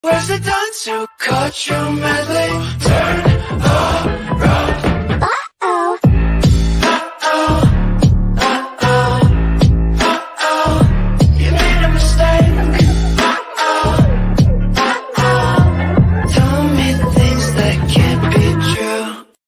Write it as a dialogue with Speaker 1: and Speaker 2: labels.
Speaker 1: Where's the dance to cut you madly? Turn around.